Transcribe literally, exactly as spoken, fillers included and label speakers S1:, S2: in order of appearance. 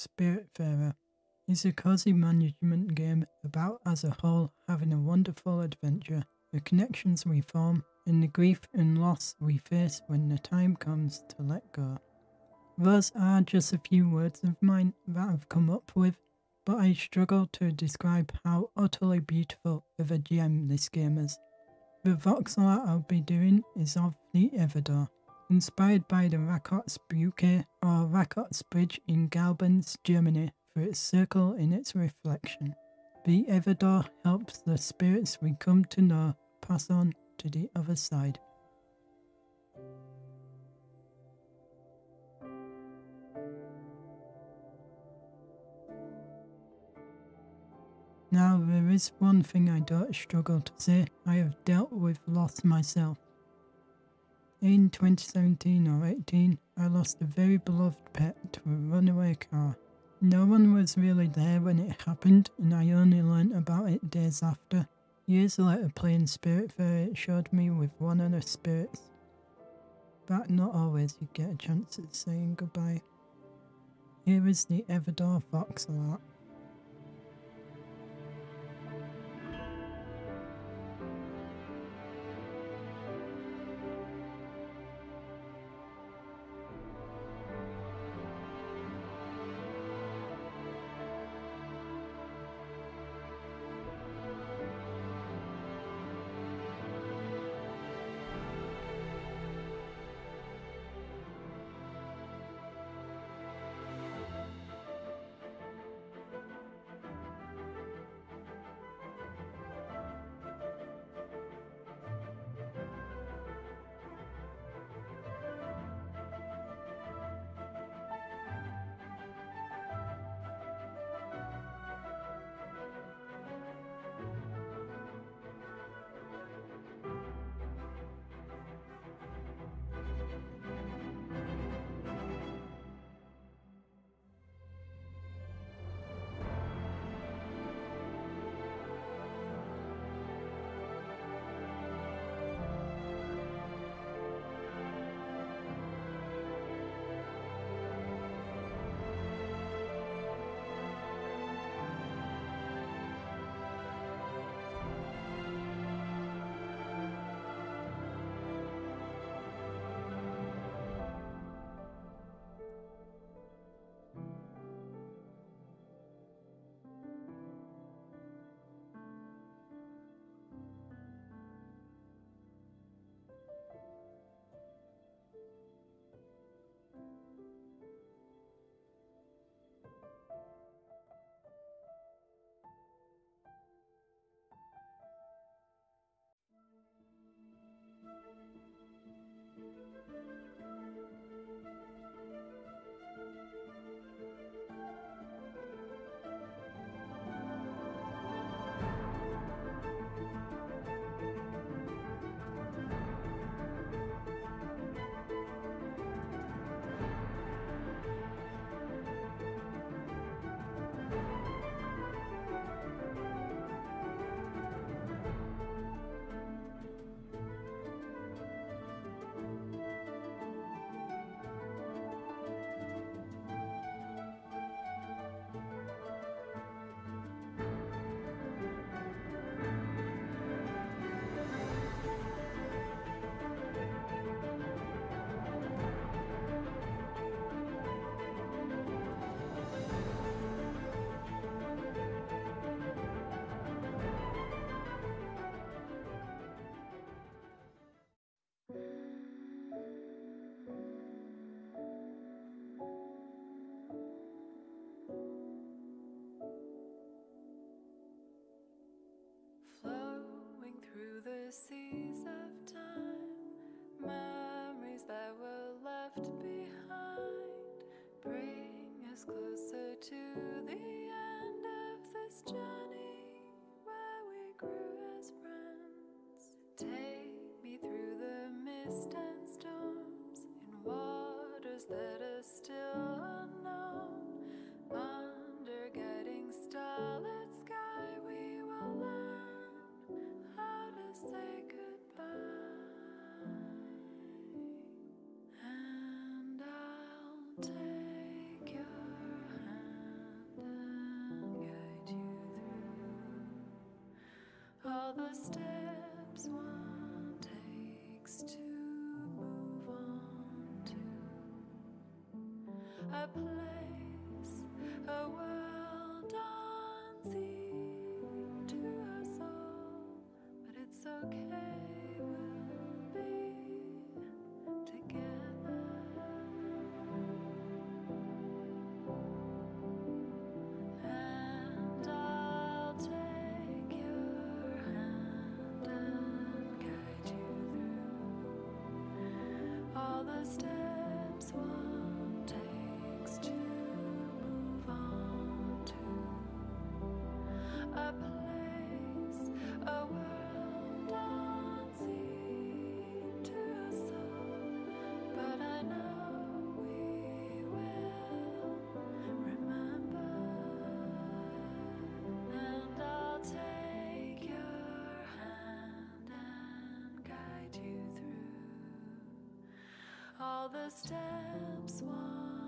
S1: Spiritfarer is a cozy management game about as a whole having a wonderful adventure, the connections we form, and the grief and loss we face when the time comes to let go. Those are just a few words of mine that I've come up with, but I struggle to describe how utterly beautiful of a gem this game is. The voxel art I'll be doing is of the Everdoor, inspired by the Rakottsbrücke or Rakottsbridge in Galbens, Germany, for its circle in its reflection. The Everdoor helps the spirits we come to know pass on to the other side. Now there is one thing I don't struggle to say, I have dealt with loss myself. In twenty seventeen or eighteen, I lost a very beloved pet to a runaway car. No one was really there when it happened, and I only learnt about it days after. Years later, playing Spiritfarer, it showed me with one of the spirits that not always you get a chance at saying goodbye. Here is the Everdoor voxel art.
S2: Seas of time, memories that were left behind, bring us closer to the end of this journey where we grew as friends. Take me through the mist and storms in waters that are still unknown. Under guiding starlit sky, we will learn how to say goodbye, and I'll take your hand. the steps one takes to move on to a place, a world unseen to us all, but it's okay, we'll be together. And I'll take your hand and guide you through all the steps one takes to move on to a place, a world unseen to us all, but I know we will remember. And I'll take your hand and guide you through all the steps one